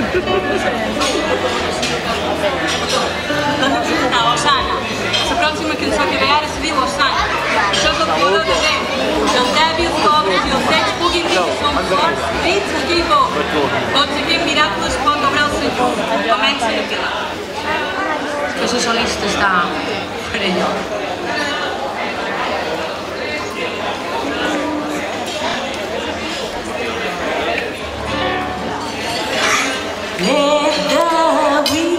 Doncs hem sentat Osana. La pròxima cançó que ve ara se diu Osana. Això és el creador de Déu. Que els dèbils, pobres i els cecs puguin dir que som forts, dits aquí i por. Tots aquests miracles pot obrar el Senyor. Comença a filar. Que la solista està per allò. Let the wind